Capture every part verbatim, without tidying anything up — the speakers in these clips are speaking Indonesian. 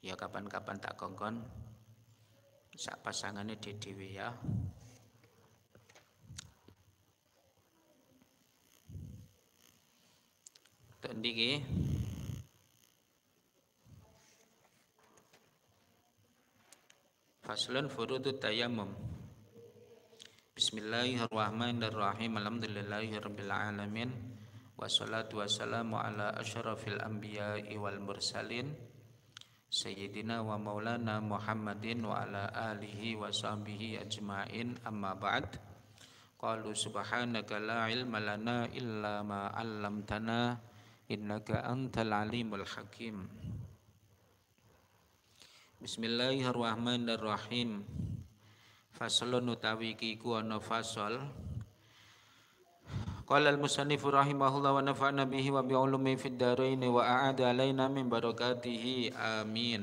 Ya kapan-kapan tak kongkon sak pasangannya di dhewe ya. Tok ndiki faslun furudut tayammum. Bismillahirrahmanirrahim. Alhamdulillahirabbil alamin. Wassalatu wassalamu ala asyrafil anbiya'i wal mursalin Sayyidina wa maulana Muhammadin wa ala alihi wa sahbihi ajma'in, amma ba'd. Qalu subhanaka la ilma lana illa ma 'allamtana innaka antal alimul hakim. Bismillahirrahmanirrahim. Faslun utawi iki ku ana fasal. Qala al-musannifu rahimahullah wa nafa'na bihi wa bi ulumi fid dharain wa a'ada alaina min barakatihi amin.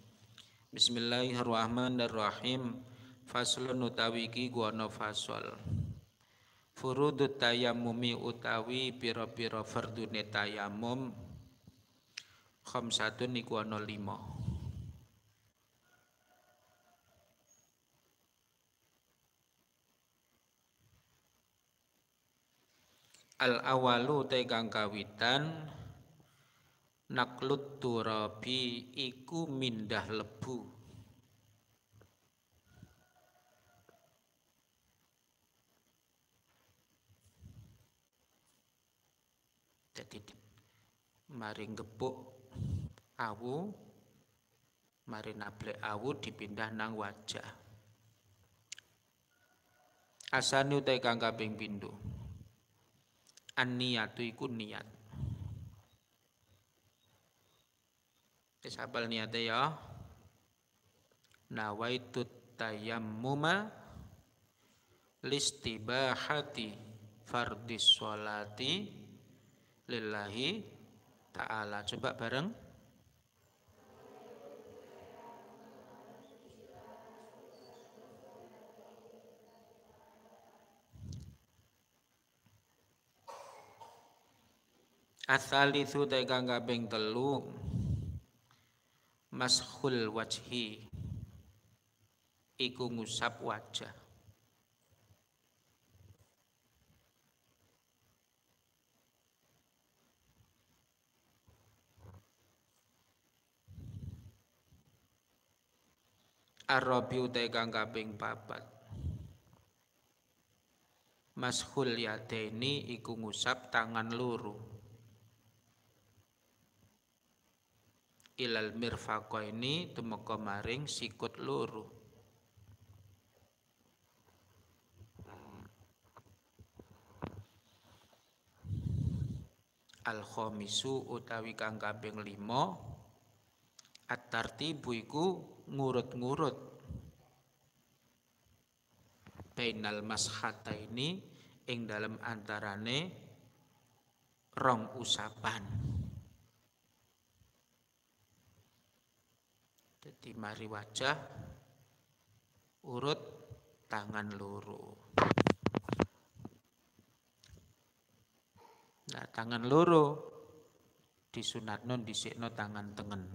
Bismillahirrahmanirrahim. Faslun utawi iki ku ana fasal. Furudut tayammumi utawi pira-pira fardune tayammum khamsatun niku ana lima. Al awalu te kang kawitan naklut turabi iku mindah lebu. Jadi mari ngepuk awu, mari nablek awu dipindah nang wajah. Asani te kang kaping pindho. An-niyatu iku niat. Wis hafal niate ya. Nawaitut tayammuma listibahati fardhis sholati lillahi ta'ala. Coba bareng. Asalithu te kang kaping telu mashul wajhi iku ngusap wajah. Ar-rabiu te kang kaping papat mashul yadaini iku ngusap tangan loro. Ilal mirfaqaini tumeka maring sikut loro. Al khamisu utawi kang kaping lima at-tartibu iku ngurut-ngurut bainal mashataini ing dalem antarane rong usapan. Jadi mari wajah urut tangan loro. Nah, tangan loro disunatno dhisikno tangan tengen.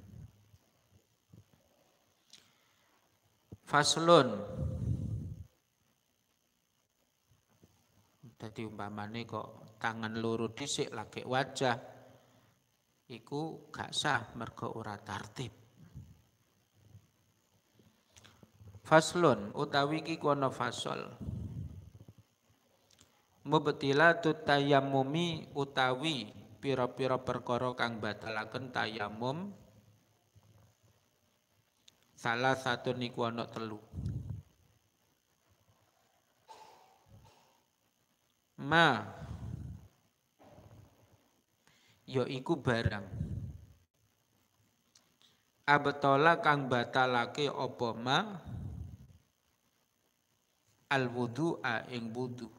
Faslun. Dadi umpamane kok tangan loro dhisik lagi wajah iku gak sah mergo ora tartib. Faslun utawi iki kono fasol. Mubtilatut tayammumi utawi pira-pira perkara kang batalaken tayammum salah satu niku ana telu. Ma ya iku barang abtola kang batalake apa ma al wudu'a ing wudu.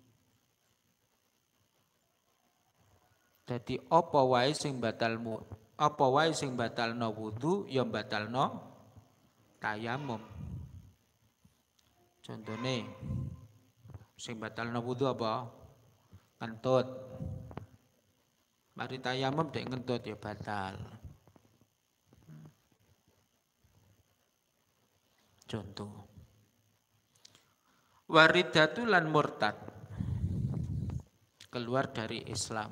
Dadi apa wae sing batalmu, apa wae sing batalno wudu ya batalno tayammum. Contone sing batalno wudu apa? Ngentut. Mari tayammum dek ngentut ya batal. Contoh. Waridatu lan murtad. Keluar dari Islam.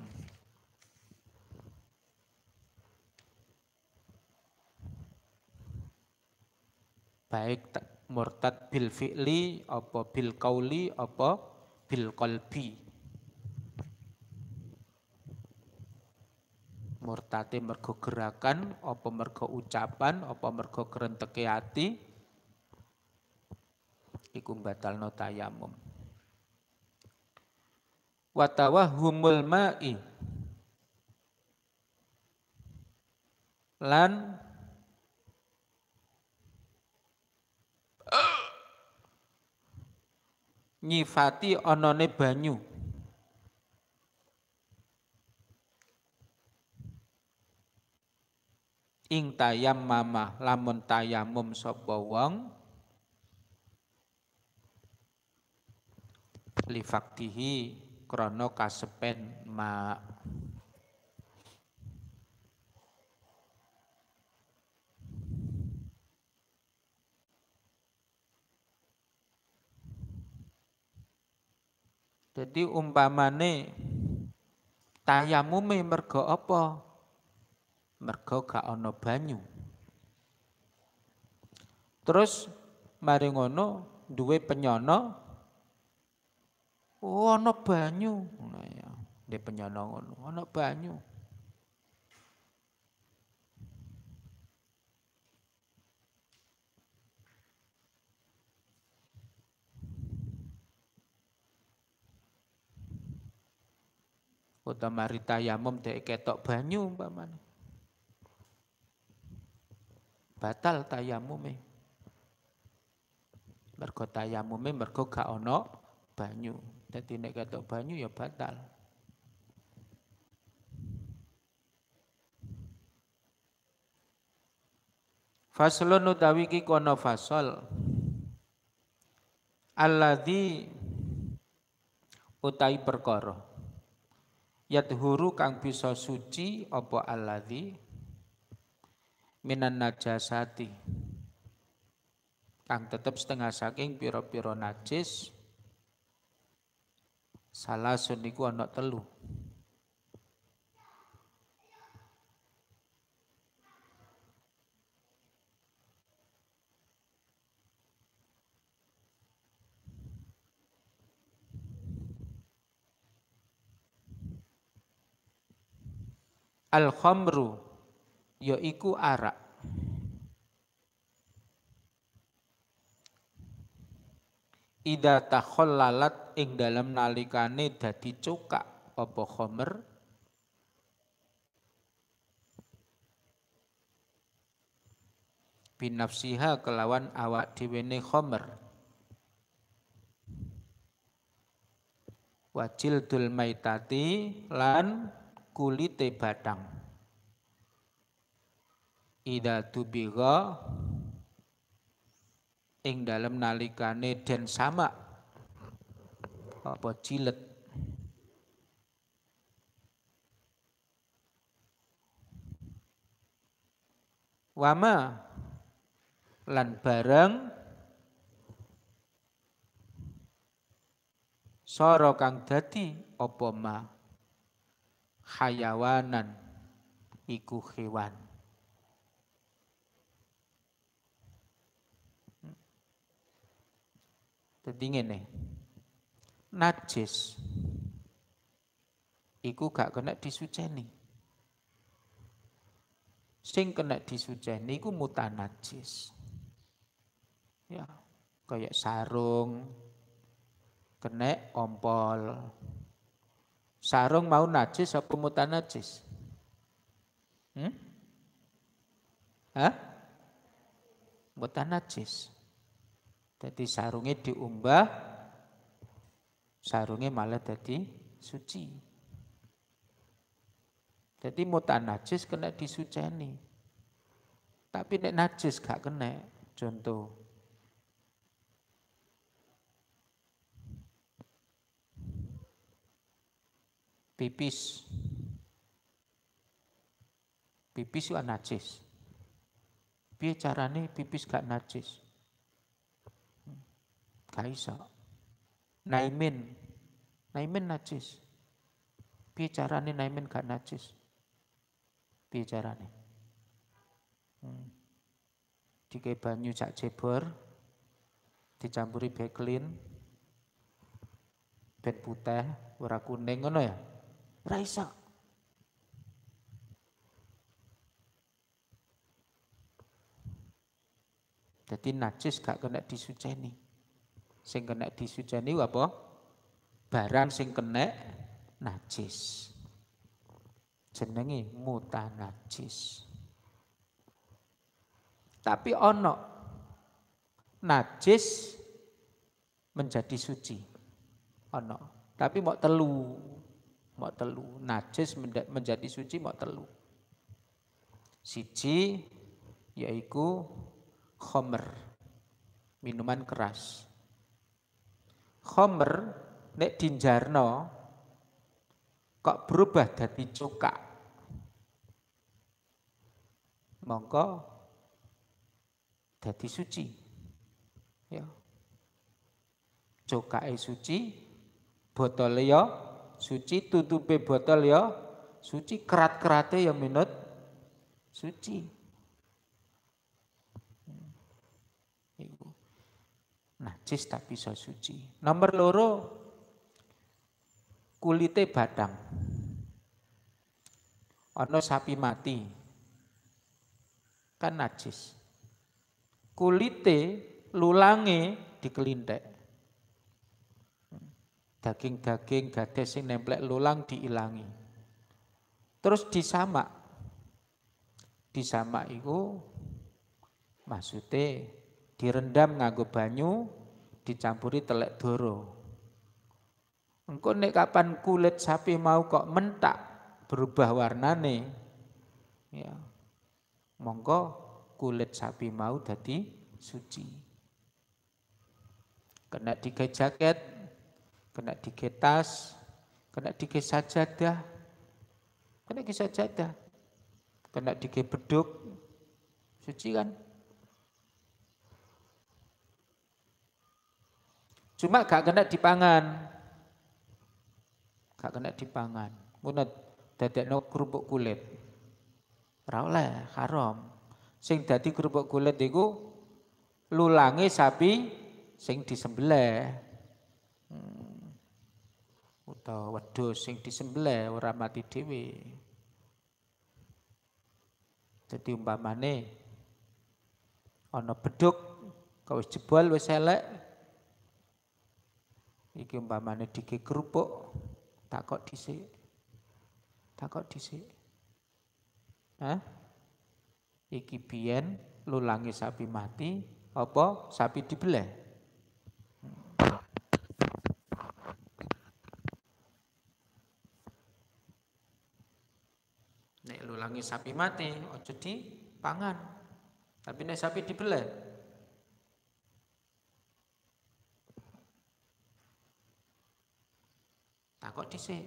Baik murtad bil fi'li, apa bil qauli, apa bil qalbi. Murtate mergo gerakan, apa mergo ucapan, apa mergo grenteke ati, iku batalno tayamum. Wa tawahhumul ma'i lan nyifati onone banyu. Ing tayam mama lamun tayamum sapa wong lifaktihi krana kasepen ma. Jadi umpamane tayamume mergo apa? Mergo gak ana banyu. Terus mari ngono duwe penyono, oh ana banyu. Nah ya, dhe penyono ngono, ana banyu. Utawa mari tayamum dhek ketok banyu umpamane. Batal tayamume. Mergo tayamume mergo gak ana banyu. Dadi nek ketok banyu ya batal. Faslun utawi ki kono fasol. Alladzi utai perkara. Yadhuru kang bisa suci apa alladzi minan najasati. Kang tetep setengah saking pira-pira najis. Salah suniku ana telu. Al-khamru yaiku arak. Ida takhallalat ing dalam nalikane dadi cokak apa khamr binafsiha kelawan awak dhewene khamr. Wajil dul maitati lan kulite batang. Ida tubiga ing dalem nalikane den sama apa jilet. Wama lan bareng sara kang dadi apa ma hayawanan iku hewan. Dadi ngene. Najis iku gak kena disuceni. Sing kena disuceni iku mutanajis. Ya, kayak sarung kena ompol. Sarung mau najis apa mutanajis? Hmm? Hah? Mutanajis. Jadi sarungnya diumbah, sarungnya malah jadi suci. Jadi mutanajis kena disuceni. Tapi nek najis gak kena. Contoh. Pipis. Pipis itu najis. Piye carane pipis gak najis? Gak iso. Naimin, naimin najis. Piye carane naimin gak najis? Piye carane? Hmm. Dike banyu sak jebor, dicampuri beklin, ben putih, ora kuning ngono ya? Ora iso. Jadi najis gak kena disuceni. Sing kena disuceni apa? Barang sing kena najis. Jenenge mutanajis. Tapi ono najis menjadi suci. Ono. Tapi mau telu. Mau telu. Najis menjadi suci mau telu. Siji yaiku khomer, minuman keras. Khomer nek dinjarno kok berubah dadi cukak. Mongko dadi suci. Ya. Cukake suci, botole ya suci, tutupe botol ya suci, kerat-kerate ya minut suci. Najis tapi iso suci. Nomor loro, kulite badang. Ono sapi mati, kan najis. Kulite, lulange dikelintek. Daging-daging gades sing nemplek lulang diilangi. Terus disamak. Disamak itu maksudnya direndam nganggo banyu, dicampuri telek doro. Engko nek kapan kulit sapi mau kok mentak, berubah warnane, ya, monggo kulit sapi mau dadi suci. Kena digawe jaket, kena digawe tas, kena digawe sajadah, kena digawe sajadah, kena digawe beduk, suci kan? Cuma gak kena dipangan. Gak kena dipangan. Ngono dadekno kerupuk kulit. Ora oleh, haram. Sing dadi kerupuk kulit iku lulange sapi sing disembelih. Hmm. Utawa wedhus sing disembelih ora mati dhewe. Dadi umpamane ana beduk kok wis jebol wis elek, iki umpamane dike kerupuk, takok dhisik. Takok dhisik. Hah? Iki biyen lulange sapi mati apa sapi dibeleh? Nek lulange sapi mati aja dipangan. Tapi nek sapi dibeleh takok dhisik.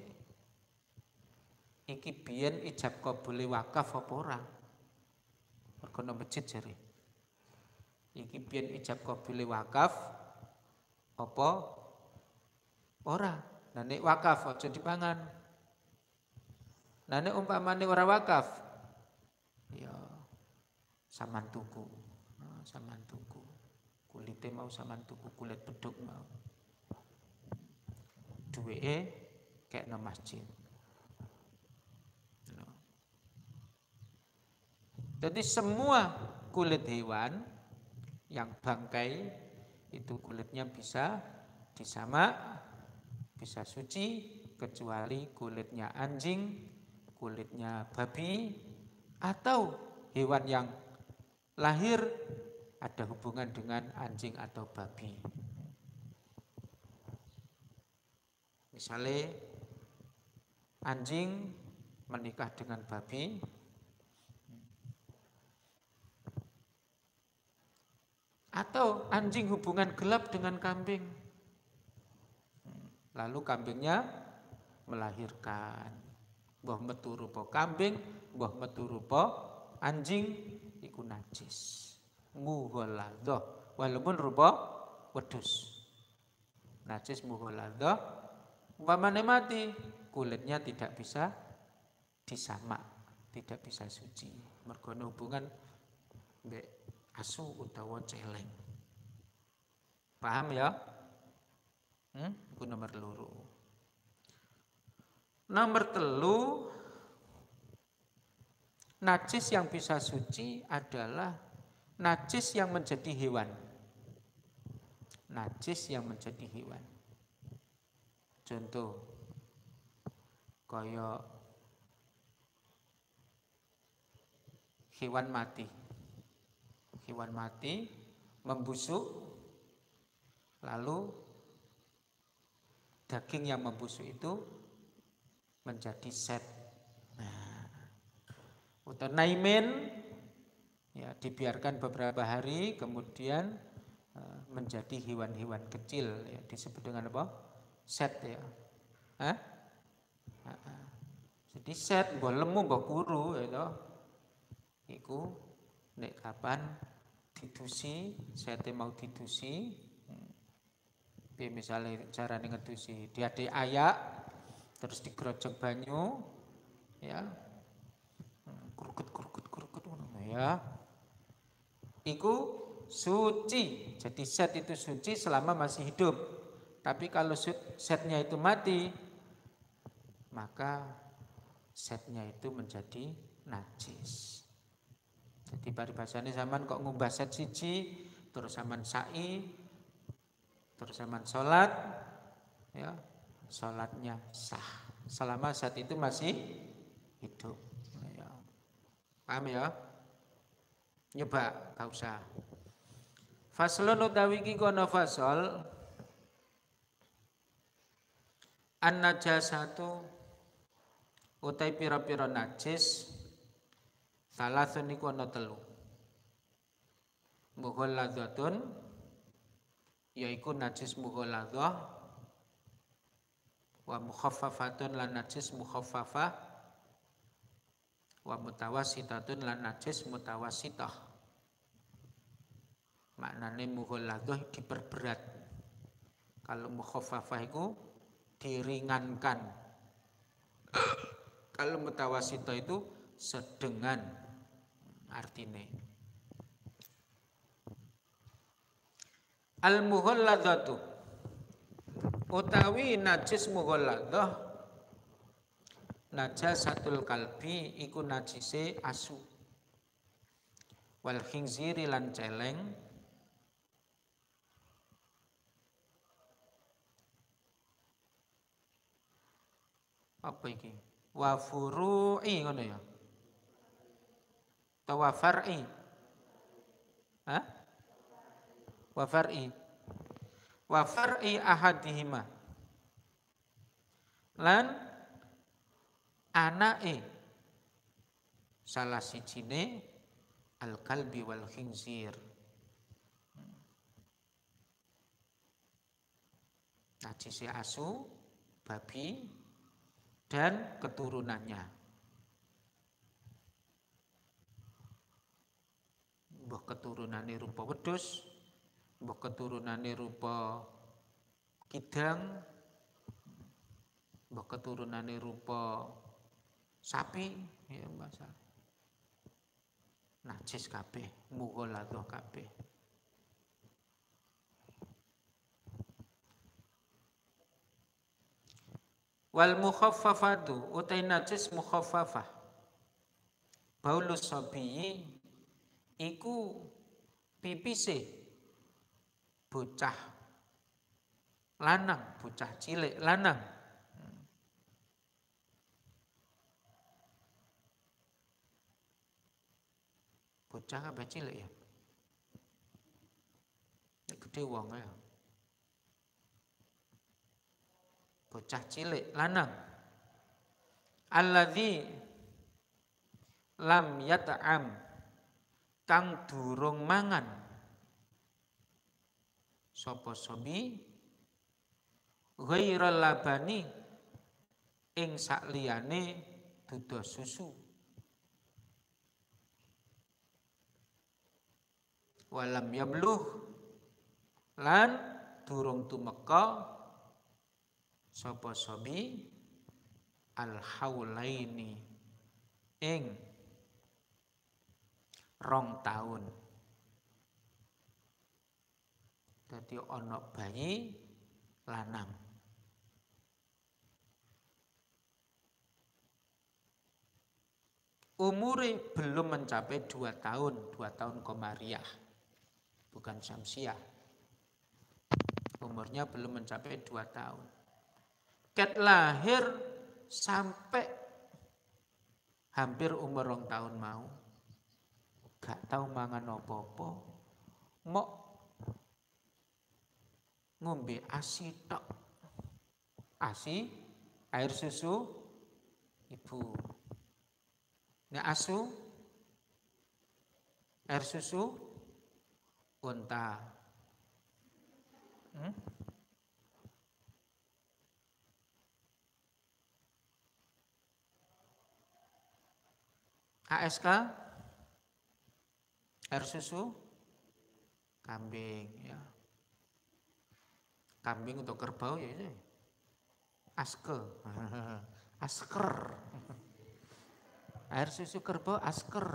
Iki biyen ijab kabule wakaf apa ora? Mergo nang masjid jare. Iki biyen ijab kabule wakaf apa ora? Nah nek wakaf aja dipangan. Nah nek umpamane ora wakaf, ya saman tuku. Nah, saman tuku. Kulite mau saman tuku, kulit beduk mau. Duweke kayak nang masjid. Jadi semua kulit hewan yang bangkai itu kulitnya bisa disamak, bisa suci, kecuali kulitnya anjing, kulitnya babi, atau hewan yang lahir ada hubungan dengan anjing atau babi. Misalnya anjing menikah dengan babi, atau anjing hubungan gelap dengan kambing, lalu kambingnya melahirkan, mbah metu rupa kambing, mbah metu rupa anjing, iku najis. Ngughaladah, walaupun rupa wedhus. Najis mughaladhah umpamane mati, kulitnya tidak bisa disamak, tidak bisa suci. Mergo hubungan mbek asu utawa celeng. Paham ya? Hmm? Itu nomor loro. Nomor telu, najis yang bisa suci adalah najis yang menjadi hewan. Najis yang menjadi hewan. Contoh, kaya hewan mati. Hewan mati membusuk, lalu daging yang membusuk itu menjadi set. Nah, atau naimin, ya dibiarkan beberapa hari, kemudian uh, menjadi hewan-hewan kecil, ya, disebut dengan apa? Set ya. Hah? Jadi set, mbok lemu, mbok kuru, ya, iku nek kapan didusi, sete mau didusi, hmm. misalnya cara ngedusi, diadek ayak, terus digerojok banyu, ya, kurukut kurukut kurukut, ya, iku suci. Jadi set itu suci selama masih hidup. Tapi kalau setnya itu mati, maka setnya itu menjadi najis. Jadi paribasane sampean kok ngumbah set siji, terus sampean sa'i, terus sampean salat, ya, salatnya sah selama set itu masih hidup. Ya. Paham ya? Nyoba, gak usah. Faslun utawi iki kono fasol an najasatu utai pira-pira najis salasun iku ana telu. Mughalladhatun yaiku najis mughalladhah, wa mukhaffafatun lan najis mukhaffafah, wa mutawassitatun lan najis mutawassitah. Maknane mughalladhah diperberat. Kalau mukhaffafah itu diringankan. Kalau mutawassitah itu sedengan artine. Al mughalladhatu utawi najis mughalladhah, najasatul kalbi iku najise asu, wal khinziri lan celeng, apa iki? Wa furu'i ngono ya. Tawa far'i. Hah? Wa far'i. Wa far'i ahadihima. Lan anake salah sijine al-kalbi wal khinzir. Najise asu, babi, dan keturunannya. Mbah keturunane rupa wedhus, mbah keturunane rupa kidang, mbah keturunane rupa sapi, ya masa. Najis kabeh, mughalladhah kabeh. Wal mukhaffafatu utai najis mukhaffafah baulus sabiyi iku pipise bocah lanang, bocah cilik lanang. Bocah apa cilik ya? Gede wong ya. Bocah cilik lanang. Alladzi lam yat'am kang durung mangan sapa sobi ghairal labani ing sakliyane duda susu, walam yabluh lan durung tumeka sapa sobi al haulaini ing rong taun. Dadi ana bayi lanang. Umure belum mencapai dua tahun, dua tahun komariah, bukan syamsiah. Umurnya belum mencapai dua tahun. Ket lahir sampai hampir umur rong tahun mau. Gak tahu mangan apa-apa. Mok ngombe asi tok. Asi, air susu ibu. Nek asu, air susu unta. Hmm? A S K, air susu kambing ya. Kambing untuk kerbau ya itu. Aske. Asker. Air susu kerbau asker.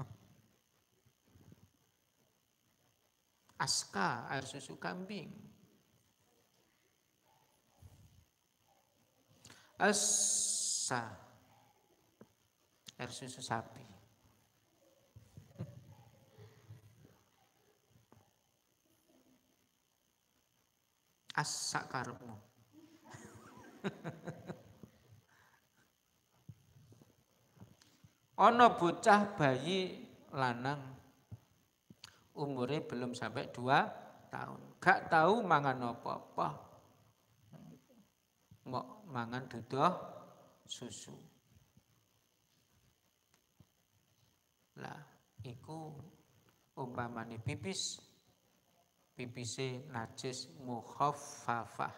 Aska, air susu kambing. Asa, air susu sapi. Asa karepmu. Ono bocah bayi lanang umurnya belum sampai dua tahun. Gak tahu mangan apa-apa. Mau mangan dudoh susu. Lah, iku umpamane pipis, pipise najis mukhaffafah.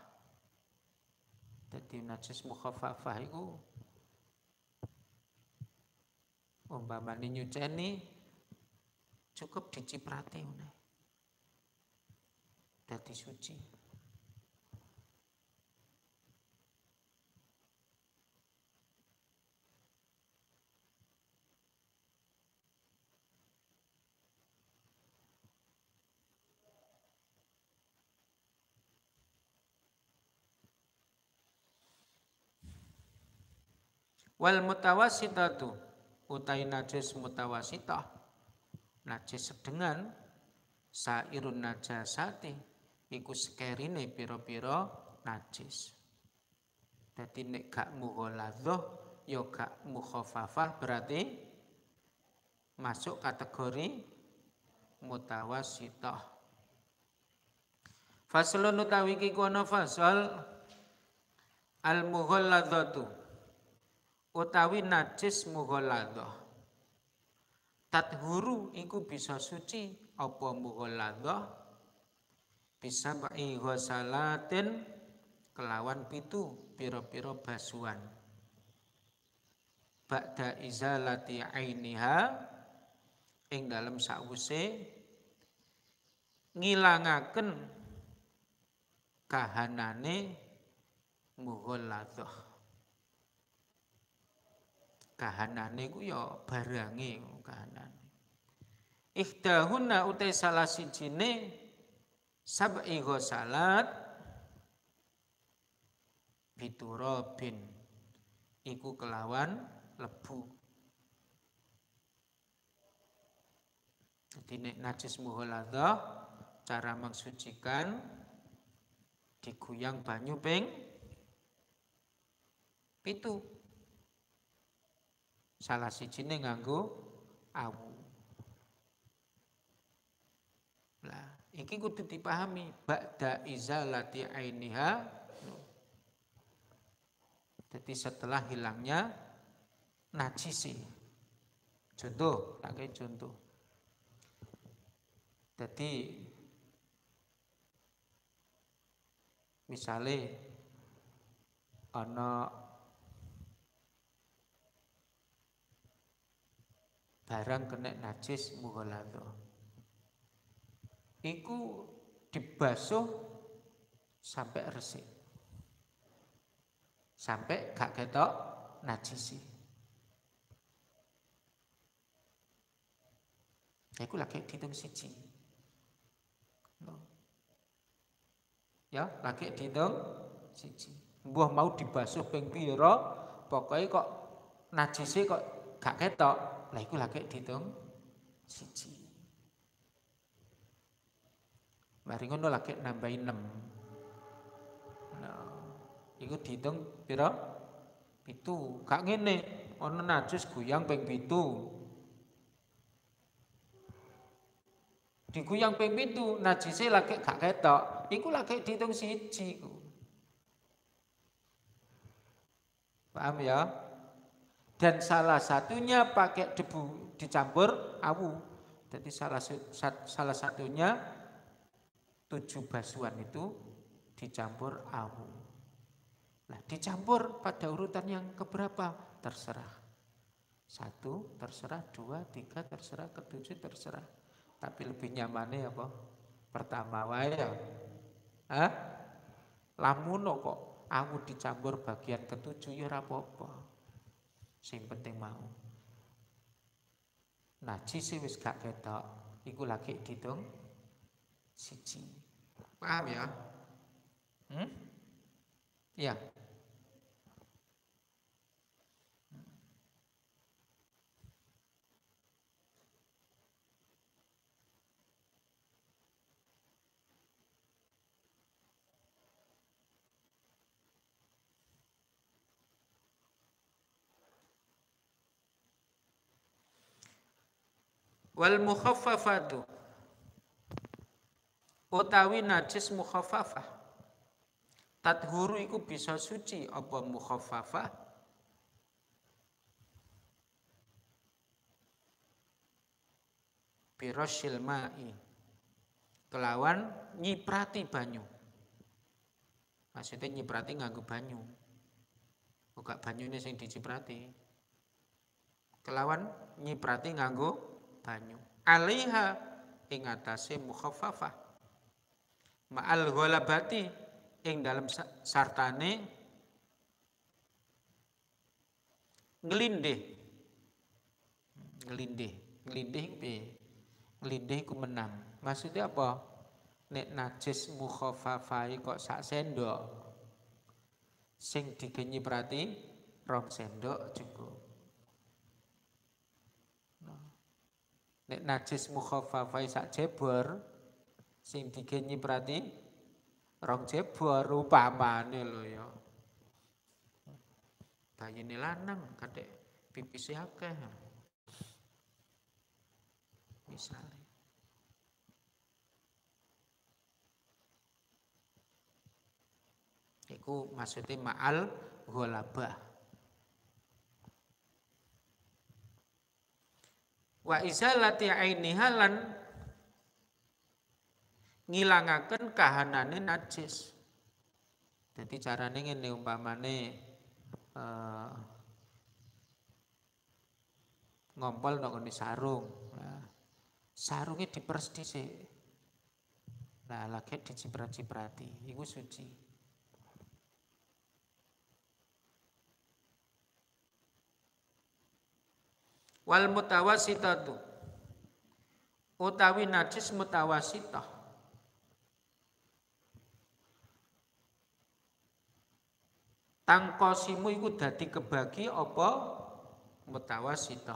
Jadi najis mukhaffafah iku umpamane nyuceni cukup diciprati ngene. Dadi suci. Wal mutawassitatu utai najis mutawasitah najis sedengan sairun najasati iku sekerine pira-pira najis. Dadi nek gak mughaladzah ya gak mukhaffafah berarti masuk kategori mutawassitah. Faslun utawi iki kono fasal al mughalladzatu utawi najis mughalladzah. Tathuru iku bisa suci apa mughalladzah bisa ba'i ghusalatin kelawan pitu pira-pira basuhan. Ba'da izalati ainiha ing dalem sakwuse ngilangaken kahanane mughalladzah. Kahanane ku ya barange kahanane. Ikhdahunna utai salah sijine sab'i ghusalat biturabin iku kelawan lebu. Jadi nek najis mughalladzah cara mensucikan diguyang banyu ping pitu. Salah sijine nganggo awu. Lah, iki kudu dipahami ba'da izalati ainiha. Jadi setelah hilangnya najisi. Contoh, tak kayak contoh. Jadi misalnya ana barang kena najis mughalladzah. Iku dibasuh sampai resik. sampai gak ketok najisi. Iku lagi dihitung siji. Ya, lagi dihitung siji. Mbuh mau dibasuh ping pira, pokoke kok najise kok gak ketok. Lah iku lagi dihitung siji. Mari ngono lagi nambahi enam. Nah, iku dihitung pira? Pitu. Gak ngene, ana najis guyang ping pitu. Diguyang ping pitu, najise lagi gak ketok. Iku lagi dihitung siji iku. Paham ya? Dan salah satunya pakai debu dicampur awu. Jadi salah salah satunya tujuh basuhan itu dicampur awu. Nah, dicampur pada urutan yang keberapa? Terserah. Satu terserah, dua, tiga terserah, ketujuh terserah. Tapi lebih nyamannya apa? Pertama wae ya. Hah? Lamuno kok awu dicampur bagian ketujuh ya ora apa-apa. Sing penting mau. Najis wis gak ketok, iku lagi dihitung siji. Paham ya? Hmm? Ya. Wal mukhaffafatu utawi najis mukhaffafah tathuru iku bisa suci apa mukhaffafah birashil ma'i kelawan nyiprati banyu. Maksudnya nyiprati nganggo banyu. Bukan banyune sing diciprati. Kelawan nyiprati nganggo banyu. Alaiha ing atase mukhaffafah. Ma'al ghalabati ing dalam sartane ngelindih. Ngelindih, ngelindih piye? Ngelindih ku menang. Maksudnya apa? Nek najis mukhaffafah kok sak sendok. Sing digenyiprati rong sendok cukup. Nek najis mukhaffafah sak jebor sing digenyiprati rong jebor upamane lho ya. Bayine lanang kadek pipis akeh. Misalnya. Iku maksudnya ma'al ghalabah. Wa izalati ainiha lan ngilangaken kahanane najis. Jadi carane ngene umpamane eh, ngompol nang ngene sarung. Nah, sarunge diperes dhisik. Nah, lagi diciprat-ciprati, iku suci. Wal mutawasitatu utawi najis mutawasitah tangkosimu iku dadi kebagi apa mutawasitah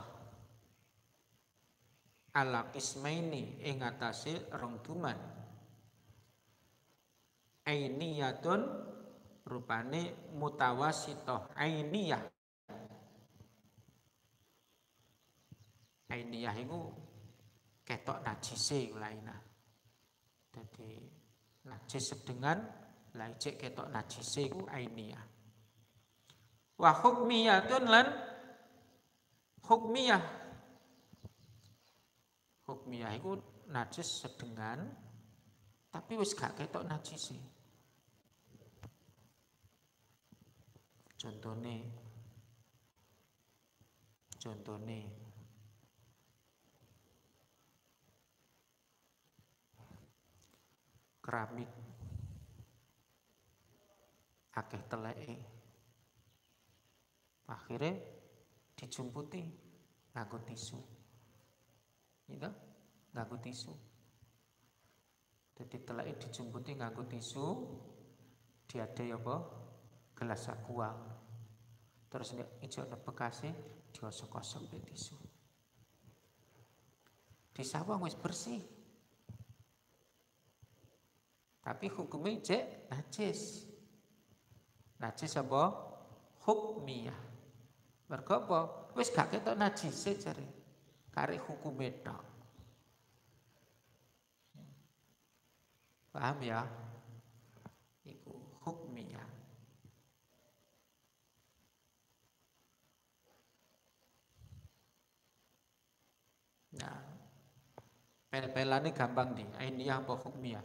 ala qismaini ing atase rong duman ainiyatun rupane mutawasitah ainiyah. Ainiyah itu ketok najise lainah. Jadi najis sedengan lah cek ketok najise iku ainiyah. Wa hukmiyatun lan hukmiyah. Hukmiyah iku najis sedengan tapi wis gak ketok najise. Contone contone keramik akeh teleke Akhirnya dijumputi nganggo tisu. Gitu, nganggo tisu. Jadi teleke dijumputi nganggo tisu, diadai apa? Gelas aqua. Terus nek ijo ana bekase diosok-osok be tisu. Disawang wis bersih. Tapi hukumnya cek najis. Najis apa? Hukmiyah. Mergo apa? Wis gak ketok najise jare. Karek hukume tok. Paham ya? Iku hukmiyah. Nah, pel-pelane gampang di, ainiyah apa hukmiyah?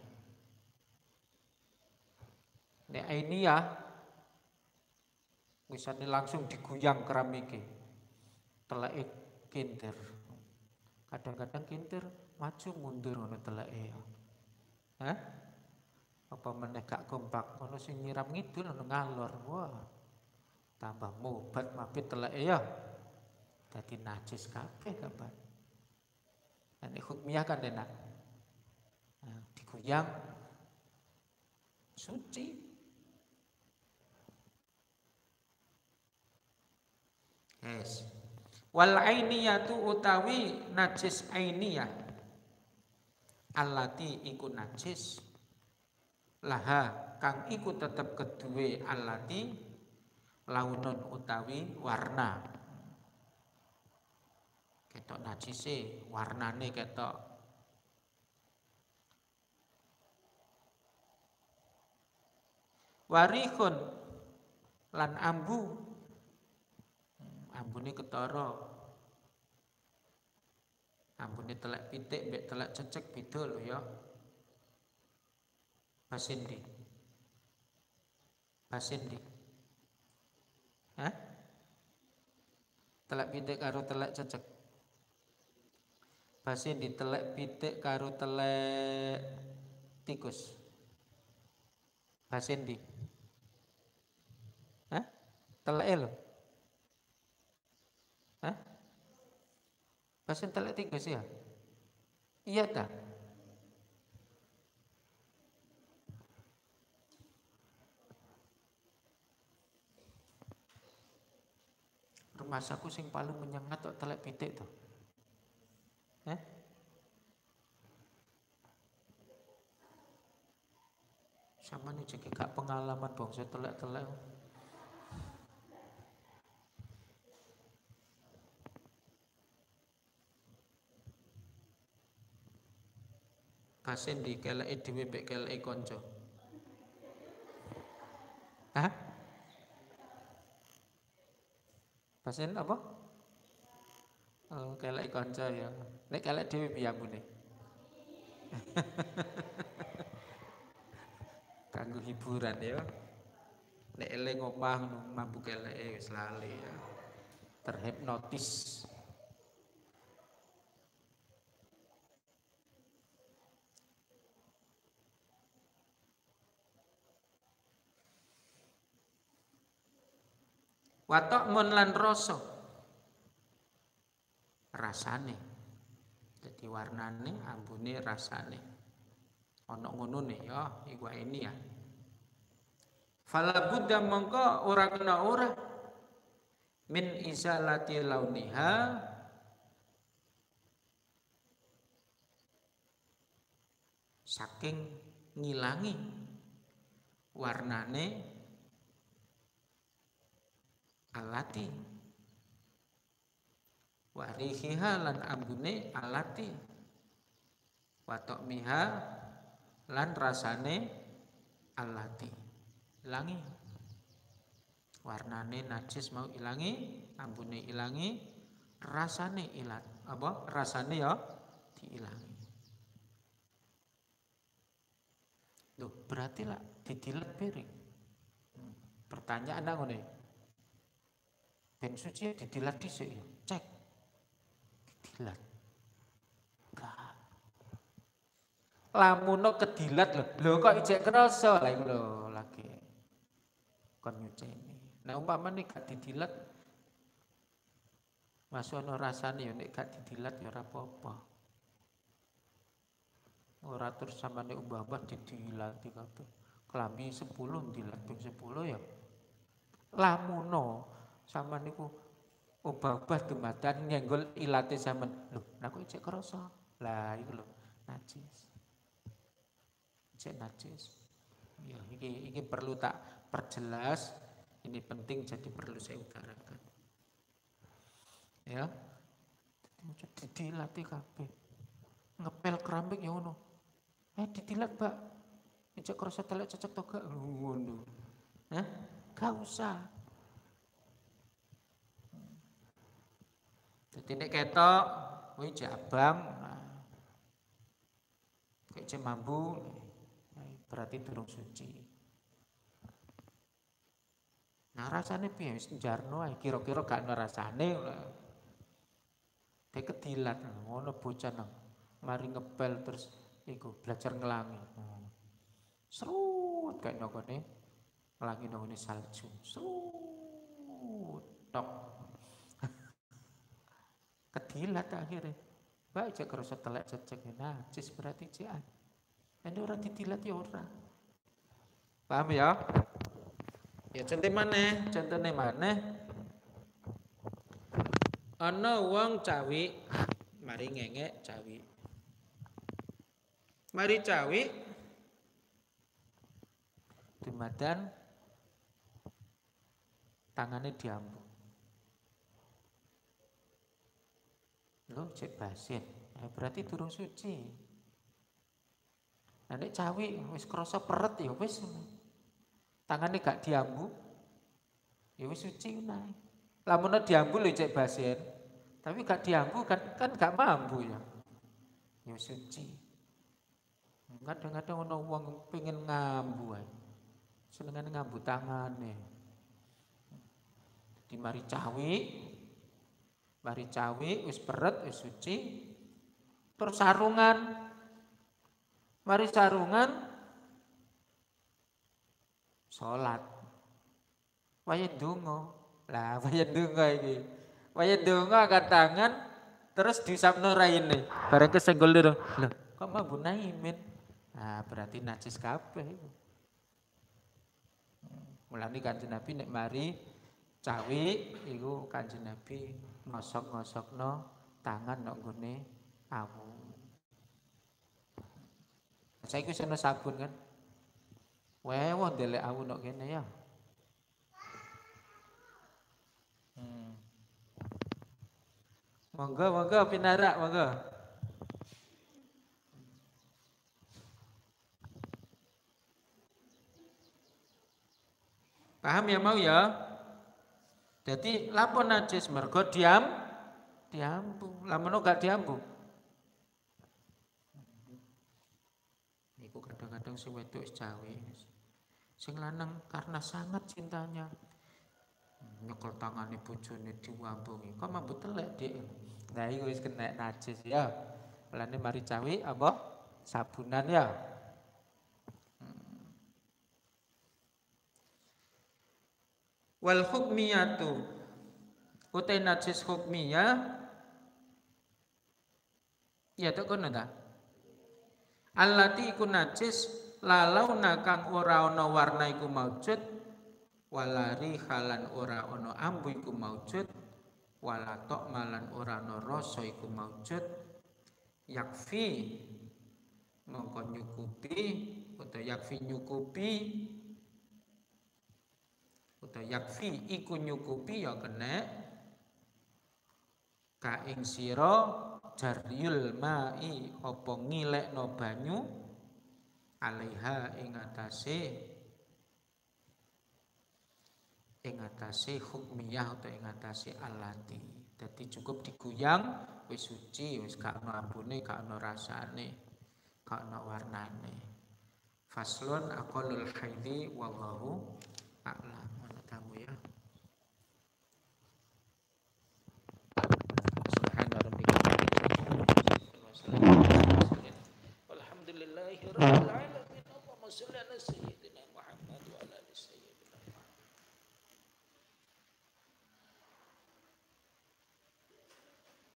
Nek ainiyah misalnya langsung diguyang keramike. Teleke kintir. Kadang-kadang kintir maju mundur ngono teleke. Hah? Apa meneh gak kompak, ono sing nyiram ngidul ono ngalor. Wah. Tambah mobat mabit teleke ya. Dadi najis kabeh kapan. Ini hukmiyah kan enak. Nah, digoyang suci. Yes. Wal ainiyatu utawi najis ainiyah. Allati iku najis. Laha kang iku tetep keduwe allati launun utawi warna. Ketok najise, warnane ketok. Warihun lan ambu. Ambune ketara. Ambune telek pitik mbek telek cecek beda lho ya. Basendi. Basendi. Hah? Telek pitik karo telek cecek. Basi ditelek pitik karo telek tikus. Basi ndi? Hah? Teleke lho. Hah? Basi telek tikus ya? Iya ta? Rumah saku sing paling menyengat tok telek pitik tuh. Eh? Sama nih jadi gak pengalaman bangsa telek-telek. Kasen di keleke dhewe mek keleke kanca. Hah? Pasen apa? Oh, kelek kanca ya. Nek kelek dhewe piye ambune? Kanggo hiburan ya. Nek eling omah mambu keleke wis lali ya. Terhipnotis. Watok mun lan rasa. Rasane. Jadi warnane, ambune, rasane. Ana ngonone ya, iku ini ya. Fala budda mongko ora kena ora min izalati launiha saking ngilangi warnane alati warihiha lan ambune alati watok miha lan rasane alati ilangi warnane najis mau ilangi ambune ilangi rasane ilat apa rasane ya diilangi. Loh, berarti lah didilat piring. Pertanyaan aku nih. Ben suci didilat dhisik ya. Cek. Didilat. Enggak. Lamuno kedilat lho. Lho kok ijek krasa lah iku lho lagi. Kon nyuceni. Nah umpamane gak didilat Masuk ana rasane ya nek gak didilat ya ora apa-apa. Ora terus samane umbah-umbah didilati kabeh. Klambi sepuluh dilat ping sepuluh ya. Lamuno sampean niku ubah-ubah dumadakan nyenggol ilate sampean. Lho, lah kok cek krasa. Lah iku lho, najis. Cek najis. Ya iki iki perlu tak perjelas. Ini penting jadi perlu saya utarakan. Ya. Didilati kabeh. Ngepel keramik ya ngono. Eh didilat, Mbak. Cek krasa telek cecek to gak ngono. Hah? Gak usah. Jadi nek ketok, kuwi jabang, nah, kayak cek mambu, nah, berarti durung suci. Nah rasane piye wis njarno ae kira-kira gak ana rasane. Dek kedilat ngono bocah nang mari ngepel terus iku belajar ngelangi. Hmm. Serut kayak nyokone ngelangi nang salju. Serut tok. Kedilat akhirnya. Mbak cek kerasa telek cecek najis berarti cian. Ini orang didilat ya orang. Paham ya? Ya contoh mana? Contohnya mana? Ana wong cawi, mari ngengek cawi. Mari cawi dumadan tangannya diambu. Lho cek basin, ya berarti durung suci. Nah nek cawi wis krasa peret ya wis. Tangannya gak diambu, ya wis suci nae. Lamun diambu lho cek basin, tapi gak diambu kan kan gak mampu ya. Ya suci. Kadang-kadang ana wong pengen ngambu ae. Senengane ngambu tangane. Di mari cawi Mari cawi, wis peret, wis suci. Terus sarungan. Mari sarungan. Salat. Waya ndonga. Lah, waya ndonga iki. Waya ndonga angkat tangan terus disapno raine. Bareng kesenggol lho. Lho, kok mambu naimin? Nah, berarti najis kabeh iku. Mulane Kanjeng Nabi nek mari cawi iku Kanjeng Nabi ngosok-ngosokno tangan nek nggone awu. Saiki wis ana sabun kan. Wewo ndelek awu nek kene ya. Hmm. Monggo monggo pinarak monggo. Paham ya mau ya? Jadi lapor najis mergo diam diambu. Lamun gak diambu. Niku kadang-kadang sing wedok wis cawe. Sing lanang karena sangat cintanya nyekel tangane bojone diwambungi. Kok mambu telek, Dik. Nah iku wis kena najis ya. Mulane mari cawe apa? Sabunan ya. Wal hukmiyatu utai najis hukmiyah ya tak kono ta allati iku najis lalau nakang ora ana warna iku maujud walari halan ora ana ambu iku maujud wala tok malan ora ana rasa iku maujud yakfi mongko nyukupi utawa yakfi nyukupi utawa yakfi iku nyukupi ya kena ka ing sira jaryul mai apa ngilekno banyu alaiha ing atase ing atase hukmiyah utawa ing atase alati. Dadi cukup diguyang wis suci, wis gak ana ambune, gak ana rasane, gak ana warnane. Faslun aqallul haidhi wallahu a'lam. Kamu ya. Alhamdulillahirabbil alamin. Allahumma shalli ala sayyidina